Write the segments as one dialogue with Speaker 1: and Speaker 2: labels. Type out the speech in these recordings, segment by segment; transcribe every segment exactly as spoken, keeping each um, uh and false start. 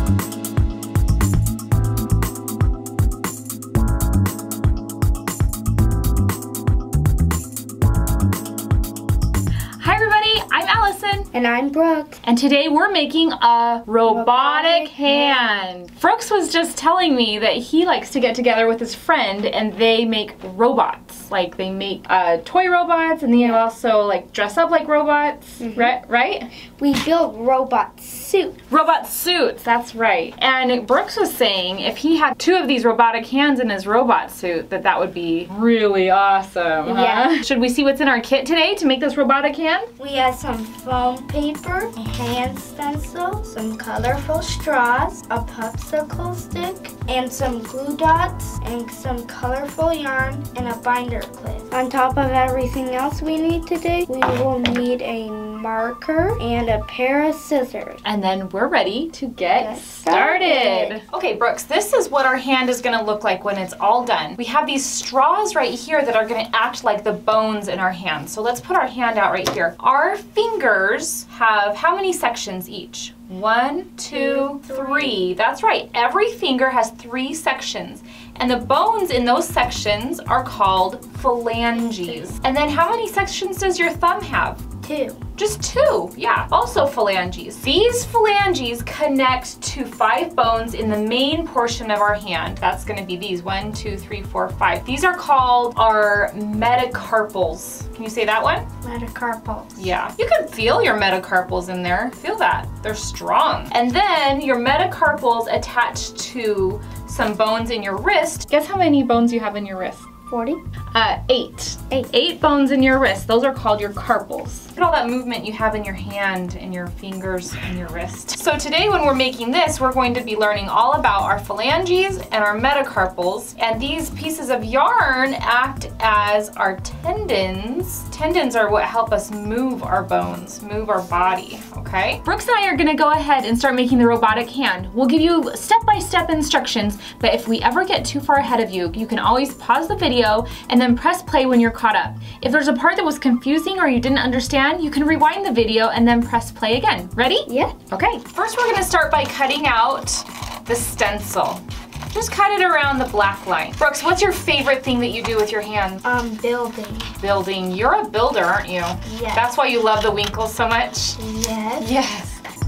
Speaker 1: And I'm Brooke.
Speaker 2: And today we're making a robotic, robotic hand. hand. Brooks was just telling me that he likes to get together with his friend and they make robots. Like they make uh, toy robots and they also like dress up like robots, mm-hmm. right? right?
Speaker 1: We build robot suits.
Speaker 2: Robot suits, that's right. And Brooks was saying if he had two of these robotic hands in his robot suit, that that would be really awesome. Huh?
Speaker 1: Yeah.
Speaker 2: Should we see what's in our kit today to make this robotic hand?
Speaker 1: We have some foam paper, a hand stencil, some colorful straws, a popsicle stick, and some glue dots, and some colorful yarn, and a binder clip. On top of everything else we need today, we will need a marker and a pair of scissors.
Speaker 2: And then we're ready to get, get started. started. Okay, Brooks, this is what our hand is gonna look like when it's all done. We have these straws right here that are gonna act like the bones in our hand. So let's put our hand out right here. Our fingers have how many sections each? One, two, three. That's right. Every finger has three sections. And the bones in those sections are called phalanges. And then how many sections does your thumb have?
Speaker 1: Two.
Speaker 2: Just two, yeah, also phalanges. These phalanges connect to five bones in the main portion of our hand. That's gonna be these, one, two, three, four, five. These are called our metacarpals. Can you say that one?
Speaker 1: Metacarpals.
Speaker 2: Yeah, you can feel your metacarpals in there. Feel that, they're strong. And then your metacarpals attach to some bones in your wrist. Guess how many bones you have in your wrist?
Speaker 1: forty?
Speaker 2: Uh, eight.
Speaker 1: Eight.
Speaker 2: Eight bones in your wrist. Those are called your carpals. Look at all that movement you have in your hand and your fingers and your wrist. So today when we're making this, we're going to be learning all about our phalanges and our metacarpals. And these pieces of yarn act as our tendons. Tendons are what help us move our bones, move our body, okay? Brooks and I are gonna go ahead and start making the robotic hand. We'll give you step-by-step instructions, but if we ever get too far ahead of you, you can always pause the video and then press play when you're caught up. If there's a part that was confusing or you didn't understand, you can rewind the video and then press play again. Ready?
Speaker 1: Yeah.
Speaker 2: Okay. First we're gonna start by cutting out the stencil. Just cut it around the black line. Brooks, what's your favorite thing that you do with your hands?
Speaker 1: Um, building.
Speaker 2: Building. You're a builder, aren't you?
Speaker 1: Yes.
Speaker 2: That's why you love the winkles so much?
Speaker 1: Yes.
Speaker 2: Yes.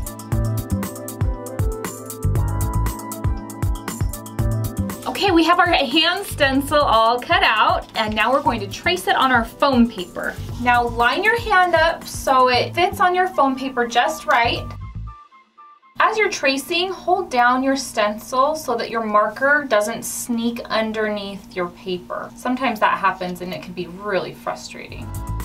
Speaker 2: Okay, we have our hand stencil all cut out, and now we're going to trace it on our foam paper. Now line your hand up so it fits on your foam paper just right. As you're tracing, hold down your stencil so that your marker doesn't sneak underneath your paper. Sometimes that happens and it can be really frustrating.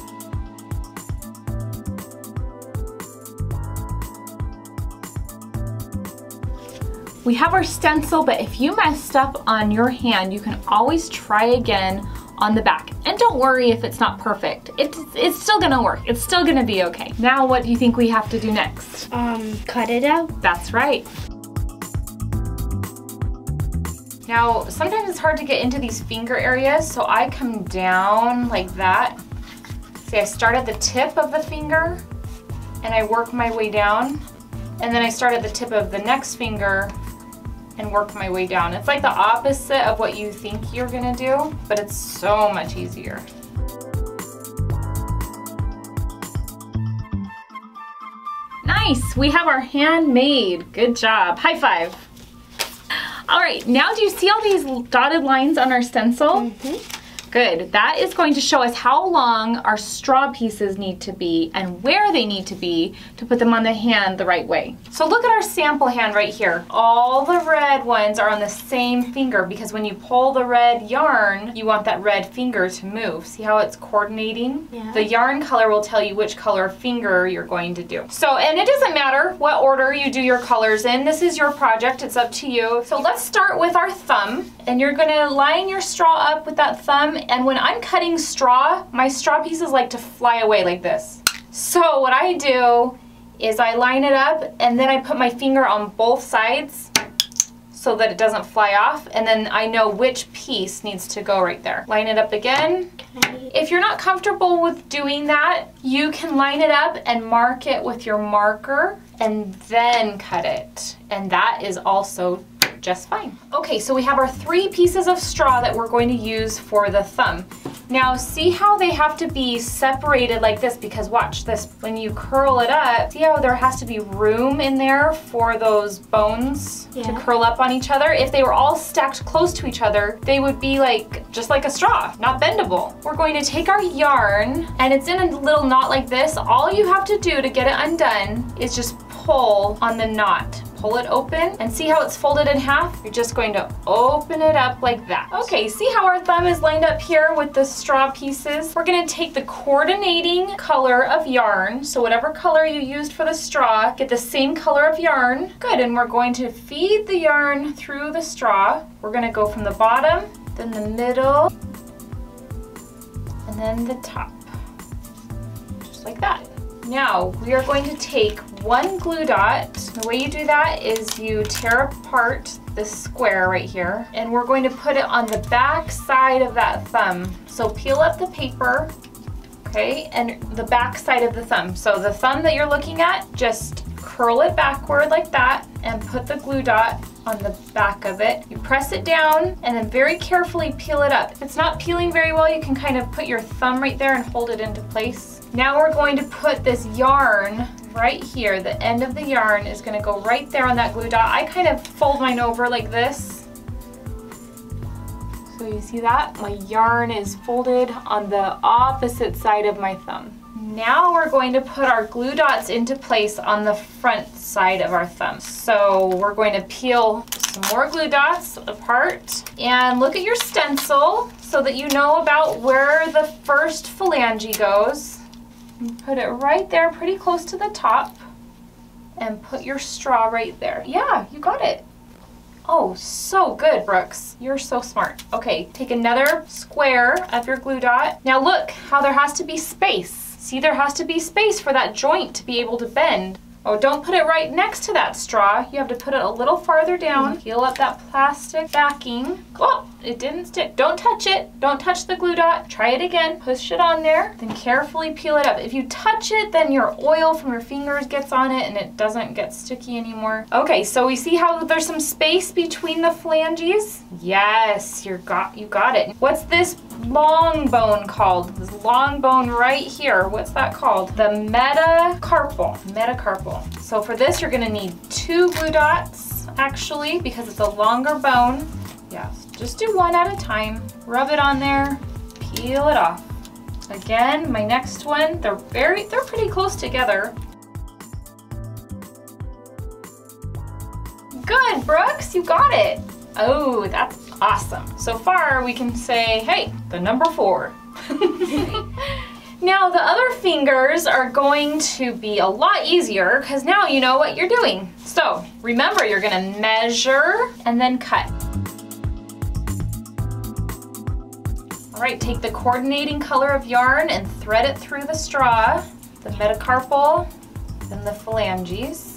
Speaker 2: We have our stencil, but if you messed up on your hand, you can always try again on the back. And don't worry if it's not perfect. It's, it's still gonna work. It's still gonna be okay. Now what do you think we have to do next?
Speaker 1: Um, cut it out.
Speaker 2: That's right. Now, sometimes it's hard to get into these finger areas, so I come down like that. See, I start at the tip of the finger, and I work my way down. And then I start at the tip of the next finger, and work my way down. It's like the opposite of what you think you're gonna do, but it's so much easier. Nice, we have our hand made. Good job, high five. All right, now do you see all these dotted lines on our stencil?
Speaker 1: Mm-hmm.
Speaker 2: Good, that is going to show us how long our straw pieces need to be and where they need to be to put them on the hand the right way. So look at our sample hand right here. All the red ones are on the same finger because when you pull the red yarn, you want that red finger to move. See how it's coordinating?
Speaker 1: Yeah.
Speaker 2: The yarn color will tell you which color finger you're going to do. So, and it doesn't matter what order you do your colors in. This is your project, it's up to you. So let's start with our thumb, and you're gonna line your straw up with that thumb. And when I'm cutting straw, my straw pieces like to fly away like this. So what I do is I line it up and then I put my finger on both sides so that it doesn't fly off, and then I know which piece needs to go right there. Line it up again.
Speaker 1: Okay.
Speaker 2: If you're not comfortable with doing that, you can line it up and mark it with your marker and then cut it. And that is also just fine. Okay, so we have our three pieces of straw that we're going to use for the thumb. Now see how they have to be separated like this, because watch this, when you curl it up, see how there has to be room in there for those bones
Speaker 1: yeah.
Speaker 2: to curl up on each other? If they were all stacked close to each other, they would be like, just like a straw, not bendable. We're going to take our yarn, and it's in a little knot like this. All you have to do to get it undone is just pull on the knot. Pull it open and see how it's folded in half? You're just going to open it up like that. Okay, see how our thumb is lined up here with the straw pieces? We're gonna take the coordinating color of yarn, so whatever color you used for the straw, get the same color of yarn. Good, and we're going to feed the yarn through the straw. We're gonna go from the bottom, then the middle, and then the top, just like that. Now, we are going to take one glue dot. The way you do that is you tear apart this square right here, and we're going to put it on the back side of that thumb. So peel up the paper, okay, and the back side of the thumb. So the thumb that you're looking at, just curl it backward like that and put the glue dot on the back of it. You press it down and then very carefully peel it up. If it's not peeling very well, you can kind of put your thumb right there and hold it into place. Now we're going to put this yarn right here. The end of the yarn is going to go right there on that glue dot. I kind of fold mine over like this. So you see that? My yarn is folded on the opposite side of my thumb. Now we're going to put our glue dots into place on the front side of our thumb. So we're going to peel some more glue dots apart and look at your stencil so that you know about where the first phalange goes. And put it right there, pretty close to the top, and put your straw right there. Yeah, you got it. Oh, so good, Brooks. You're so smart. Okay, take another square of your glue dot. Now look how there has to be space. See, there has to be space for that joint to be able to bend. Oh, don't put it right next to that straw. You have to put it a little farther down. Peel up that plastic backing. Oh, it didn't stick. Don't touch it. Don't touch the glue dot. Try it again. Push it on there. Then carefully peel it up. If you touch it, then your oil from your fingers gets on it and it doesn't get sticky anymore. Okay, so we see how there's some space between the phalanges? Yes, you got, you got it. What's this long bone called? This long bone right here. What's that called? The metacarpal. Metacarpal. So for this, you're gonna need two glue dots, actually, because it's a longer bone. Yeah, just do one at a time. Rub it on there, peel it off. Again, my next one, they're very, they're pretty close together. Good, Brooks, you got it. Oh, that's awesome. So far, we can say, hey, the number four. Now the other fingers are going to be a lot easier because now you know what you're doing. So remember, you're gonna measure and then cut. All right, take the coordinating color of yarn and thread it through the straw, the metacarpal, then the phalanges.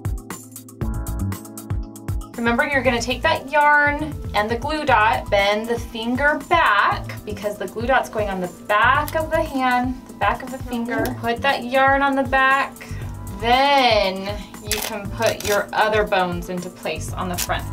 Speaker 2: Remember, you're gonna take that yarn and the glue dot, bend the finger back because the glue dot's going on the back of the hand, the back of the finger. Put that yarn on the back. Then you can put your other bones into place on the front.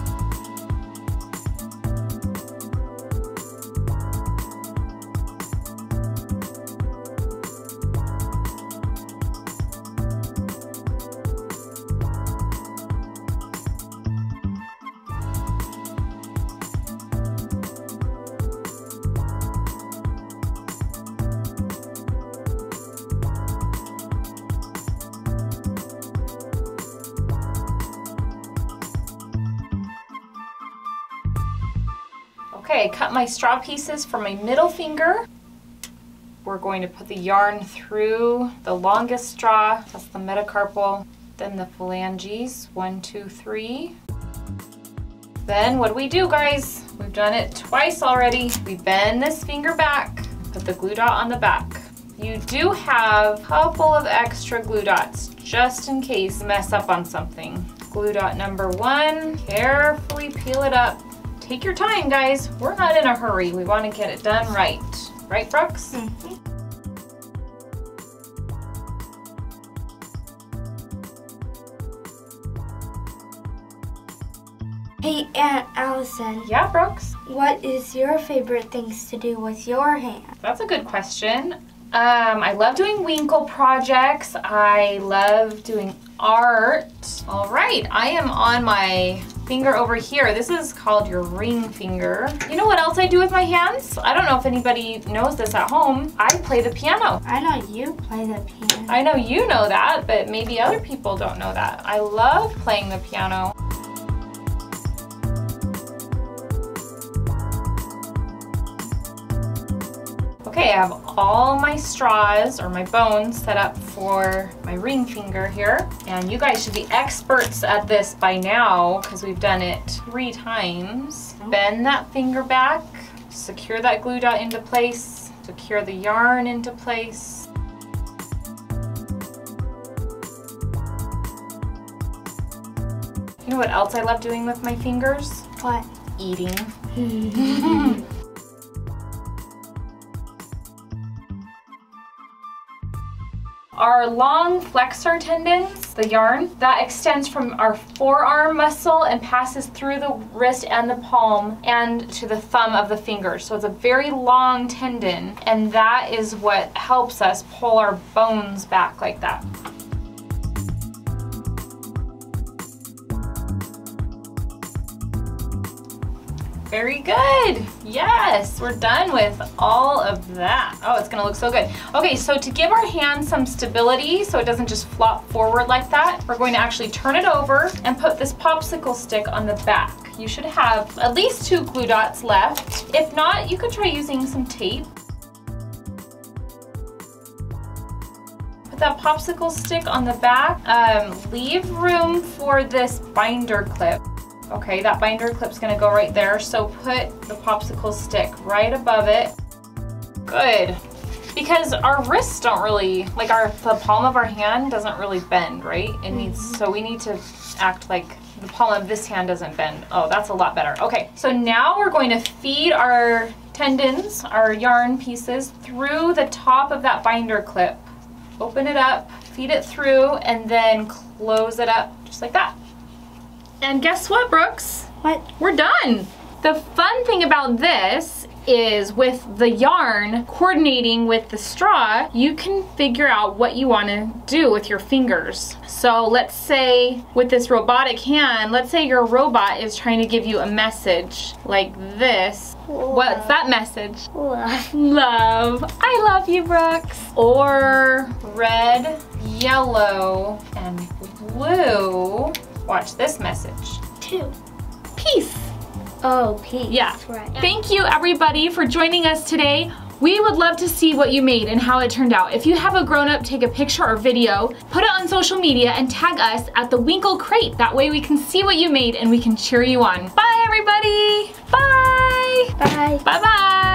Speaker 2: Okay, I cut my straw pieces for my middle finger. We're going to put the yarn through the longest straw, that's the metacarpal, then the phalanges, one, two, three. Then what do we do, guys? We've done it twice already. We bend this finger back, put the glue dot on the back. You do have a couple of extra glue dots just in case you mess up on something. glue dot number one. Carefully peel it up. Take your time, guys. We're not in a hurry. We want to get it done right. Right, Brooks?
Speaker 1: Mm-hmm. Hey, Aunt Allison.
Speaker 2: Yeah, Brooks?
Speaker 1: What is your favorite things to do with your hands?
Speaker 2: That's a good question. Um, I love doing winkle projects. I love doing art. All right, I am on my finger over here. This is called your ring finger. You know what else I do with my hands? I don't know if anybody knows this at home. I play the piano.
Speaker 1: I know you play the piano.
Speaker 2: I know you know that, but maybe other people don't know that. I love playing the piano. Okay, I have all my straws or my bones set up for my ring finger here. And you guys should be experts at this by now because we've done it three times. Bend that finger back, secure that glue dot into place, secure the yarn into place. You know what else I love doing with my fingers?
Speaker 1: What?
Speaker 2: Eating. Our long flexor tendons, the yarn, that extends from our forearm muscle and passes through the wrist and the palm and to the thumb of the finger. So it's a very long tendon, and that is what helps us pull our bones back like that. Very good. Yes, we're done with all of that. Oh, it's gonna look so good. Okay, so to give our hand some stability so it doesn't just flop forward like that, we're going to actually turn it over and put this popsicle stick on the back. You should have at least two glue dots left. If not, you could try using some tape. Put that popsicle stick on the back. Um, leave room for this binder clip. Okay, that binder clip's gonna go right there, so put the popsicle stick right above it. Good. Because our wrists don't really, like our the palm of our hand doesn't really bend, right? It needs, so we need to act like the palm of this hand doesn't bend. Oh, that's a lot better. Okay, so now we're going to feed our tendons, our yarn pieces, through the top of that binder clip. Open it up, feed it through, and then close it up just like that. And guess what, Brooks?
Speaker 1: What?
Speaker 2: We're done. The fun thing about this is with the yarn coordinating with the straw, you can figure out what you want to do with your fingers. So let's say with this robotic hand, let's say your robot is trying to give you a message like this.
Speaker 1: Love.
Speaker 2: What's that message?
Speaker 1: Love.
Speaker 2: Love. I love you, Brooks. Or red, yellow, and blue. Watch this message.
Speaker 1: Two.
Speaker 2: Peace.
Speaker 1: Oh, peace.
Speaker 2: Yeah.
Speaker 1: Right.
Speaker 2: Thank you, everybody, for joining us today. We would love to see what you made and how it turned out. If you have a grown-up, take a picture or video, put it on social media, and tag us at the Winkle Crate. That way we can see what you made and we can cheer you on. Bye, everybody. Bye.
Speaker 1: Bye.
Speaker 2: Bye-bye.